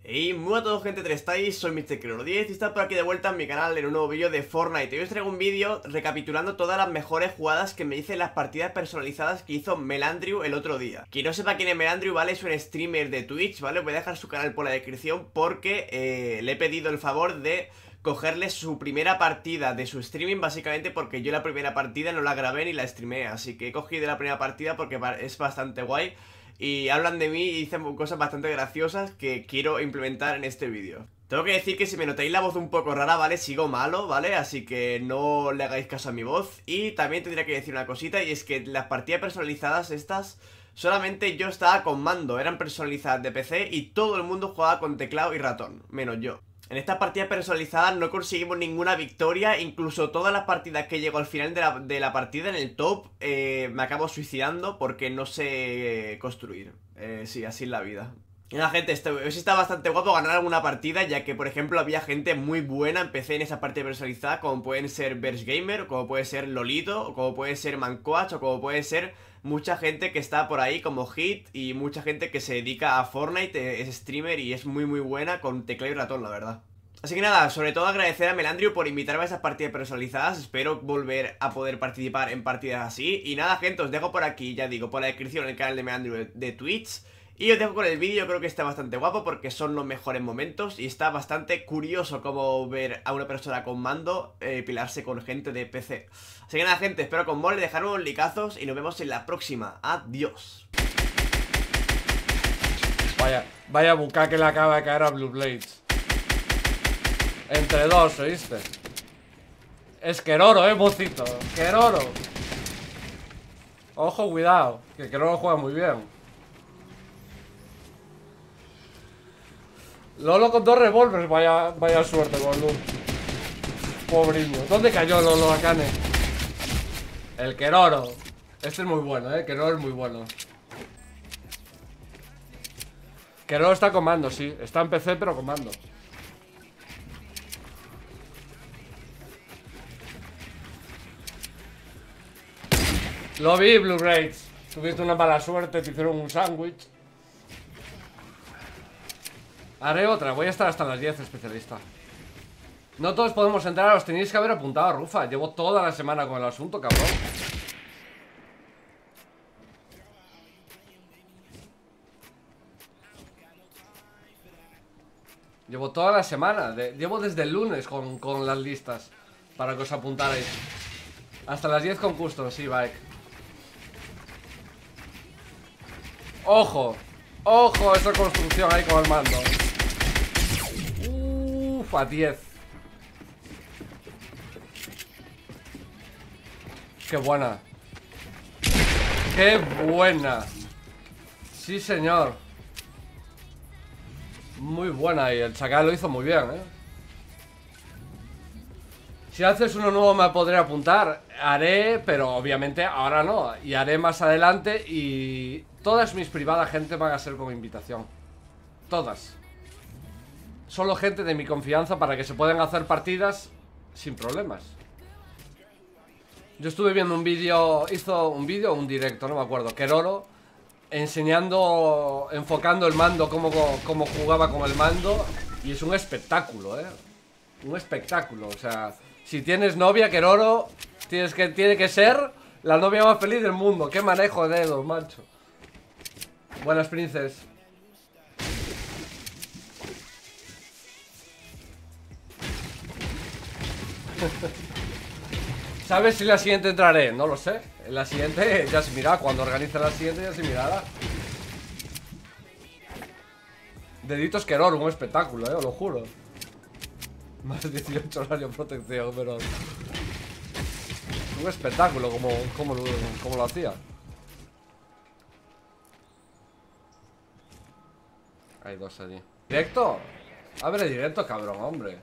Y muy a todos gente, ¿cómo estáis? Soy MrCrero10 y estoy por aquí de vuelta en mi canal en un nuevo vídeo de Fortnite. Y hoy os traigo un vídeo recapitulando todas las mejores jugadas que me hice en las partidas personalizadas que hizo Melandrew el otro día. Quien no sepa quién es Melandrew, ¿vale? Es un streamer de Twitch, ¿vale? Os voy a dejar su canal por la descripción porque le he pedido el favor de cogerle su primera partida de su streaming, básicamente porque yo la primera partida no la grabé ni la streamé. Así que he cogido la primera partida porque es bastante guay. Y hablan de mí y dicen cosas bastante graciosas que quiero implementar en este vídeo. Tengo que decir que si me notáis la voz un poco rara, ¿vale? Sigo malo, ¿vale? Así que no le hagáis caso a mi voz. Y también tendría que decir una cosita, y es que las partidas personalizadas estas, solamente yo estaba con mando, eran personalizadas de PC y todo el mundo jugaba con teclado y ratón, menos yo. En estas partidas personalizadas no conseguimos ninguna victoria, incluso todas las partidas que llego al final de la partida, en el top, me acabo suicidando porque no sé construir. Sí, así es la vida. Y nada, gente, está bastante guapo ganar alguna partida, ya que, por ejemplo, había gente muy buena, empecé en esa partida personalizada, como pueden ser Verge Gamer, como puede ser Lolito, o como puede ser Mancoach, o como puede ser mucha gente que está por ahí como Hit, y mucha gente que se dedica a Fortnite, es streamer y es muy buena con teclado y ratón, la verdad. Así que nada, sobre todo agradecer a Melandrew por invitarme a esas partidas personalizadas. Espero volver a poder participar en partidas así. Y nada, gente, os dejo por aquí, ya digo, por la descripción el canal de Melandrew de Twitch. Y os dejo con el vídeo, creo que está bastante guapo porque son los mejores momentos. Y está bastante curioso como ver a una persona con mando pilarse con gente de PC. Así que nada, gente, espero con mole, dejar unos likazos y nos vemos en la próxima. Adiós. Vaya buca que le acaba de caer a Blue Blades. Entre dos, ¿oíste? Es Keroro, mocito. Keroro. Ojo, cuidado. Que Keroro juega muy bien. Lolo con dos revólveres. Vaya suerte, boludo. Pobriño. ¿Dónde cayó Lolo Akane? El Keroro. Este es muy bueno, Keroro es muy bueno. Keroro está con mando, sí. Está en PC, pero con mando. Lo vi, Blue Raids. Tuviste una mala suerte, te hicieron un sándwich. Haré otra, voy a estar hasta las 10, especialista. No todos podemos entrar, os tenéis que haber apuntado a Rufa. Llevo toda la semana con el asunto, cabrón. Llevo toda la semana, llevo desde el lunes con las listas para que os apuntarais. Hasta las 10 con custom, sí, bike. Ojo, ojo esa construcción ahí con el mando. Uff, a 10. Qué buena. Qué buena. Sí, señor. Muy buena y el chacal lo hizo muy bien, Si haces uno nuevo me podré apuntar. Haré, pero obviamente ahora no. Y haré más adelante y todas mis privadas, gente, van a ser con invitación. Todas. Solo gente de mi confianza para que se puedan hacer partidas sin problemas. Yo estuve viendo un vídeo, hizo un vídeo o un directo, no me acuerdo, Keroro, enseñando, enfocando el mando, cómo jugaba con el mando. Y es un espectáculo, un espectáculo, o sea... Si tienes novia, Keroro, tiene que ser la novia más feliz del mundo. Qué manejo de dedos, macho. Buenas, princes. ¿Sabes si la siguiente entraré? No lo sé. En la siguiente ya se mirará. Cuando organice la siguiente ya se mirará. Deditos Keroro, un espectáculo, os lo juro. Más de 18 horario protección, pero... Un espectáculo como lo hacía. Hay dos allí. ¿Directo? Abre directo, cabrón, hombre.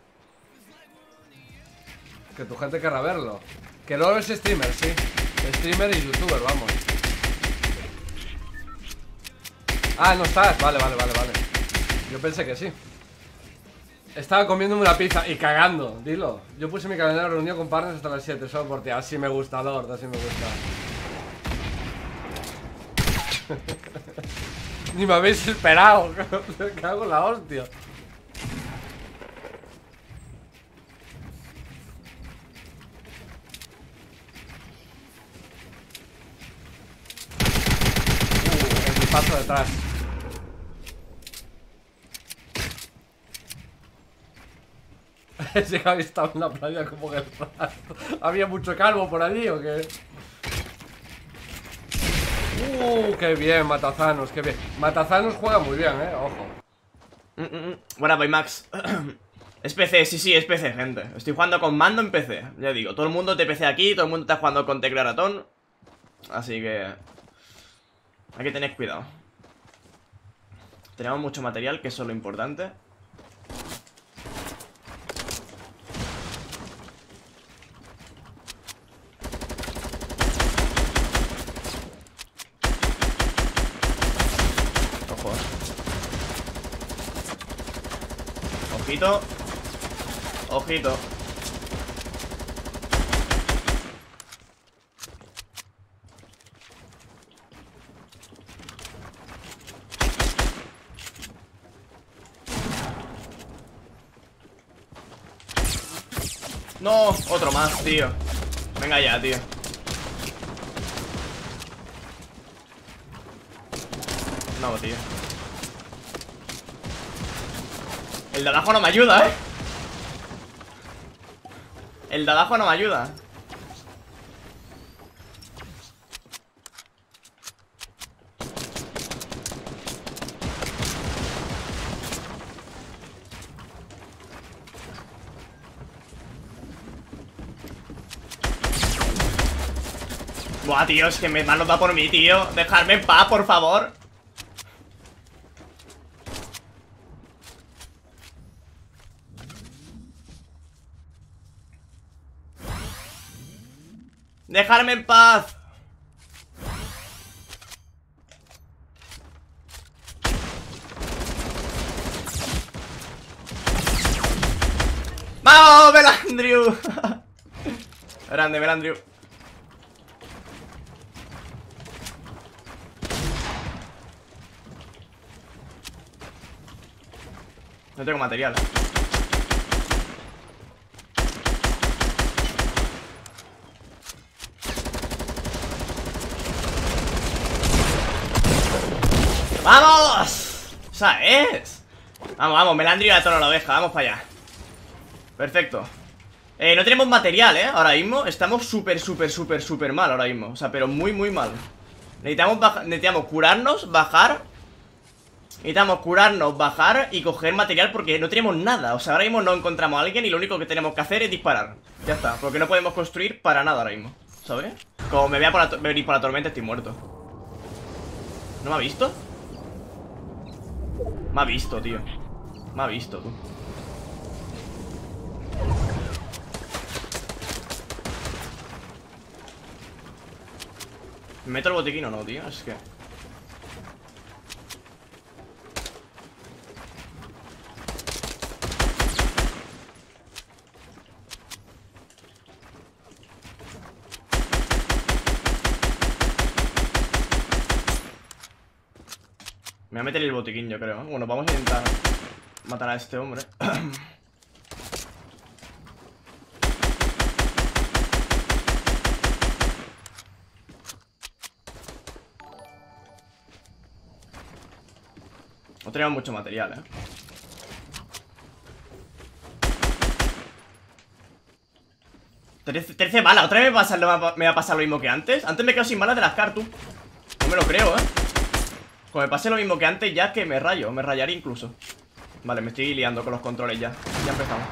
Que tu gente querrá verlo. Que no es streamer, sí. Streamer y youtuber, vamos. Ah, no estás. Vale. Yo pensé que sí. Estaba comiéndome una pizza y cagando, dilo. Yo puse mi calendario de reunión con partners hasta las 7, solo por ti. Así me gusta, Lord, así me gusta. Ni me habéis esperado. Me cago en la hostia. El paso detrás. Ese Javi estaba en la playa como que el rato. ¿Había mucho calvo por allí o qué? Qué bien, Matazanos, qué bien. Matazanos juega muy bien, ojo. Buena, Baymax. Es PC, sí, es PC, gente. Estoy jugando con mando en PC. Ya digo, todo el mundo de PC aquí, todo el mundo está jugando con tecla ratón. Así que hay que tener cuidado. Tenemos mucho material, que eso es lo importante. Ojo. Ojito. Ojito. No, otro más, tío. Venga ya, tío. No, tío. El de abajo no me ayuda, ¿eh? El de abajo no me ayuda. Buah, tío, es que me han notado por mí, tío. Dejadme en paz, por favor. Dejarme en paz. ¡Vamos, Melandriu! Grande, Melandriu. No tengo material. ¡Vamos! ¡Esa es! Vamos, vamos, Melandriu a toda la oveja. Vamos para allá. Perfecto. No tenemos material, ahora mismo. Estamos súper mal ahora mismo. O sea, pero muy mal. Necesitamos curarnos, bajar. Necesitamos curarnos, bajar y coger material porque no tenemos nada. O sea, ahora mismo no encontramos a alguien y lo único que tenemos que hacer es disparar. Ya está, porque no podemos construir para nada ahora mismo, ¿sabes? Como me vea venir por la tormenta estoy muerto. ¿No me ha visto? Me ha visto, tío. Me ha visto, tú. ¿Me meto el botiquín o no, tío? Es que... Me voy a meter el botiquín, yo creo. Bueno, vamos a intentar matar a este hombre. No tenemos mucho material, 13 balas, otra vez me va a pasar lo mismo que antes. Antes me quedo sin balas de las cartu. No me lo creo, Como me pase lo mismo que antes, ya que me rayaré incluso. Vale, me estoy liando con los controles ya. Ya empezamos.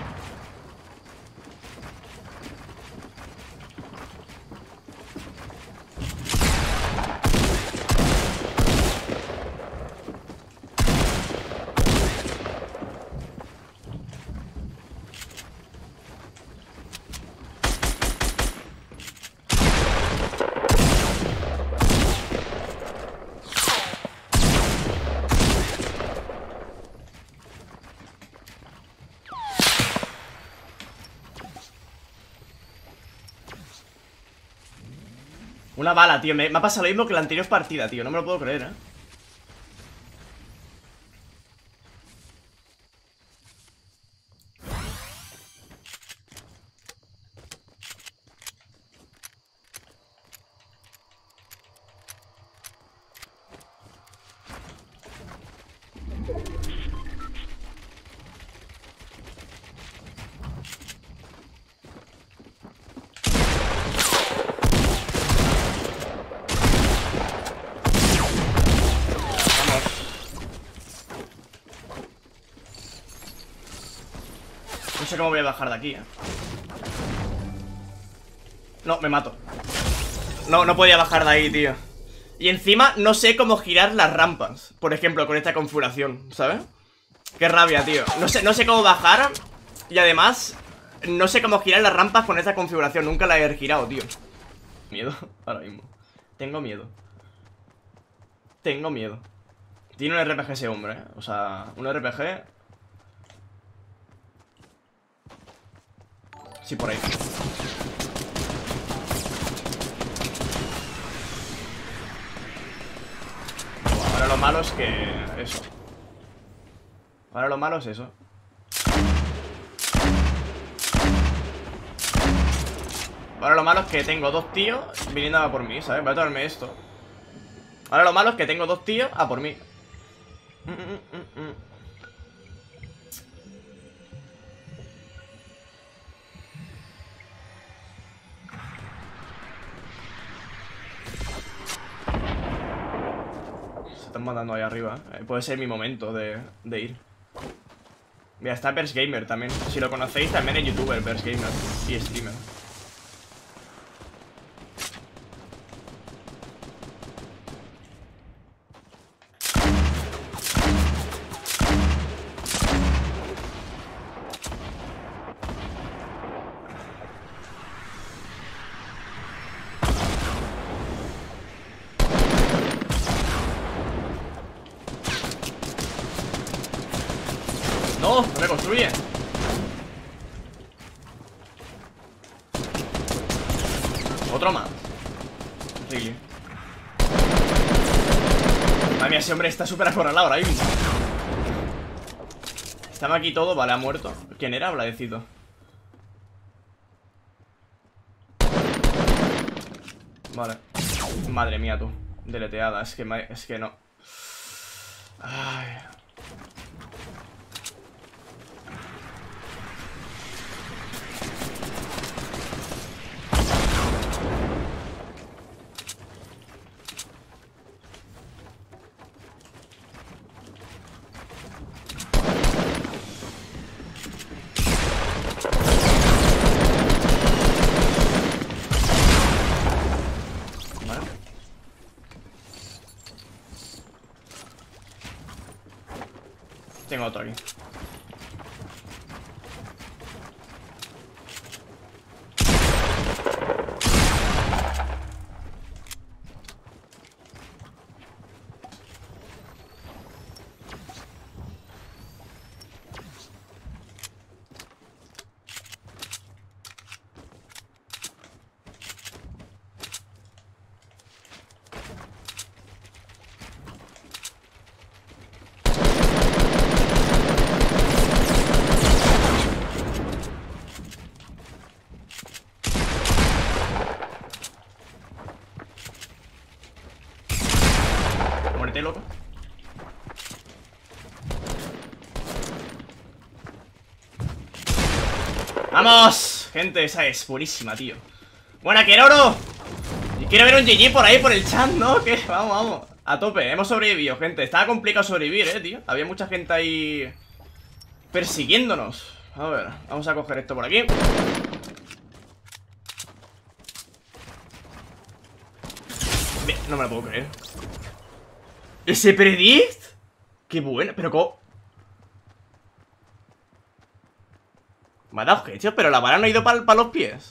Una bala, tío, me ha pasado lo mismo que la anterior partida, tío. No me lo puedo creer, No sé cómo voy a bajar de aquí, No, me mato. No podía bajar de ahí, tío. Y encima no sé cómo girar las rampas. Por ejemplo, con esta configuración, ¿sabes? Qué rabia, tío. No sé cómo bajar. Y además no sé cómo girar las rampas con esta configuración. Nunca la he girado, tío. Miedo, ahora mismo. Tengo miedo. Tengo miedo. Tiene un RPG ese hombre, ¿eh? O sea, un RPG. Sí, por ahí. Ahora lo malo es que... Eso. Ahora lo malo es eso. Ahora lo malo es que tengo dos tíos viniendo a por mí, ¿sabes? Voy a tomarme esto. Ahora lo malo es que tengo dos tíos a por mí. Se están matando ahí arriba. Puede ser mi momento de ir. Mira, está Burst Gamer también. Si lo conocéis, también es youtuber, Burst Gamer. Y streamer. No, no me construye. Otro más. Sí. Madre mía, ese hombre está súper acorralado ahora mismo. Estaba aquí todo, vale, ha muerto. ¿Quién era? Bladecito. Vale. Madre mía, tú. Deleteada, es que no. Ay. Tengo otro aquí. Muérete, loco. ¡Vamos! Gente, esa es buenísima, tío. ¡Buena, Keroro! Y quiero ver un GG por ahí, por el chat, ¿no? ¿Qué? Vamos, vamos. A tope, hemos sobrevivido, gente. Estaba complicado sobrevivir, tío. Había mucha gente ahí persiguiéndonos. A ver, vamos a coger esto por aquí. Bien, no me lo puedo creer. ¿Ese predict? ¡Qué bueno! Pero ¿cómo? Me ha dado headshot, pero la bala no ha ido para los pies.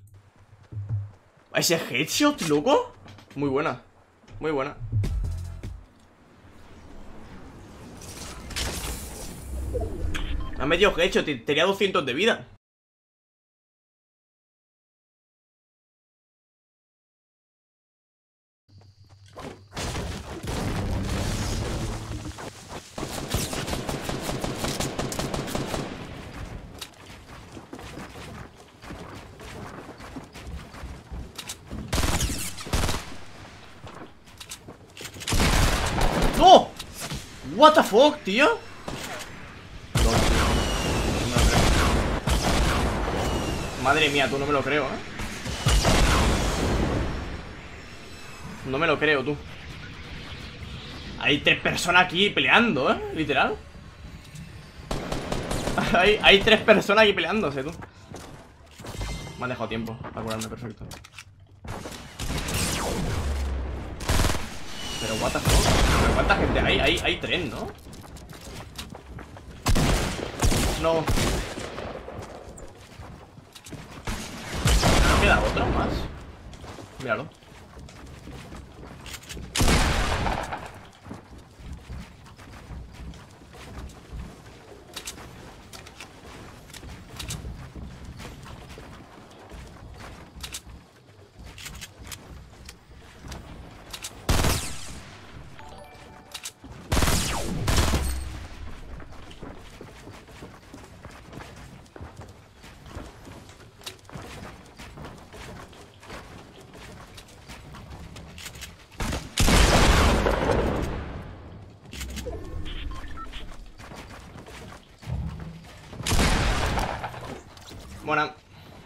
¿Ese headshot, loco? Muy buena. Muy buena. Ha metido headshot, tenía 200 de vida. ¡No! What the fuck, tío. Madre mía, tú, no me lo creo, No me lo creo, tú. Hay 3 personas aquí peleando, literal. Hay 3 personas aquí peleándose, tú. Me han dejado tiempo para curarme, perfecto. Pero what the fuck. ¿Pero cuánta gente hay? Hay 3, ¿no? No. ¿No queda otro más? Míralo. Buena.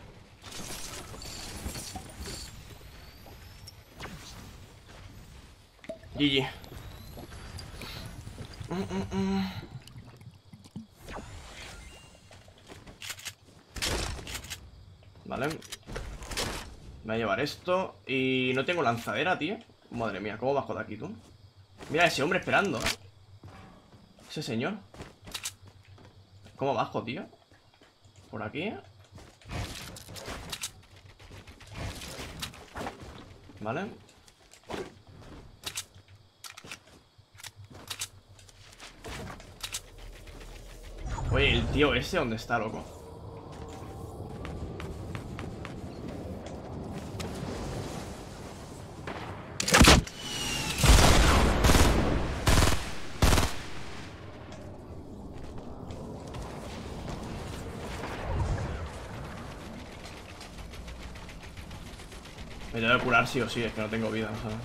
GG. Vale. Me voy a llevar esto. Y no tengo lanzadera, tío. Madre mía, ¿cómo bajo de aquí, tú? Mira ese hombre esperando, ¿eh? Ese señor. ¿Cómo bajo, tío? Por aquí. Vale. Oye, el tío ese, ¿dónde está, loco? Me tengo que curar sí o sí, es que no tengo vida, ¿sabes?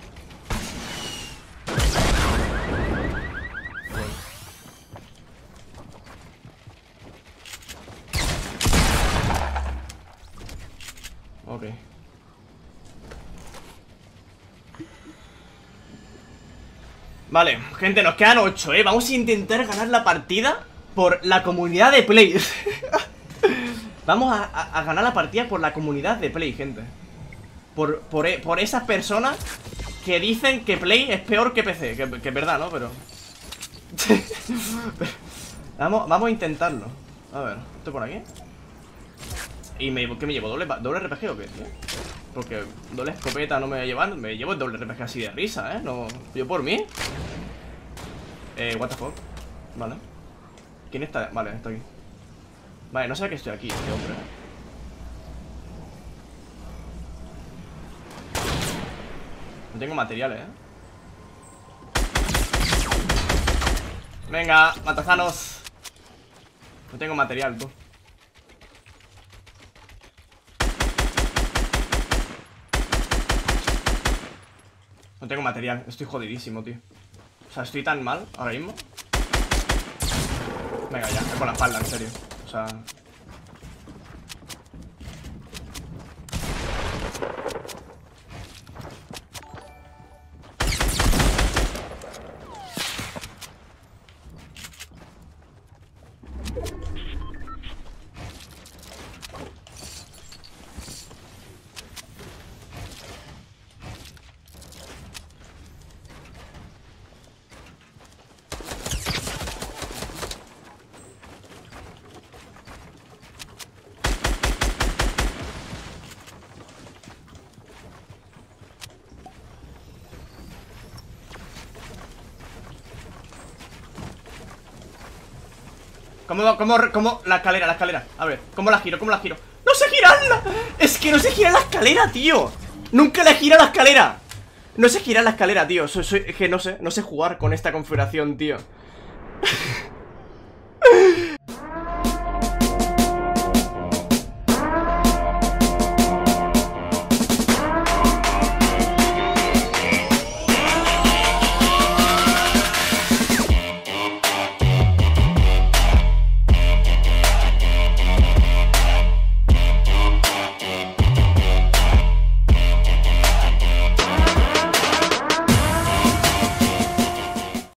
Ok. Vale, gente, nos quedan 8, ¿eh? Vamos a intentar ganar la partida por la comunidad de Play. Vamos a ganar la partida por la comunidad de Play, gente. Por esas personas que dicen que Play es peor que PC. Que es verdad, ¿no? Pero... vamos a intentarlo. A ver, ¿esto por aquí? ¿Y qué me llevo? ¿Doble RPG o qué, tío? Porque doble escopeta no me voy a llevar. Me llevo el doble RPG así de risa, ¿eh? No, yo por mí. What the fuck. Vale. ¿Quién está? Vale, está aquí. Vale, no sé que estoy aquí, este hombre, ¿eh? No tengo materiales, ¿eh? Venga, matazanos. No tengo material, tú. No tengo material, estoy jodidísimo, tío. O sea, estoy tan mal ahora mismo. Venga, ya, por la espalda, en serio. O sea... ¿Cómo? La escalera. A ver, ¿cómo la giro? ¡No sé girarla! Es que no sé girar la escalera, tío. Nunca le gira la escalera. No sé girar la escalera, tío. Es que no sé jugar con esta configuración, tío.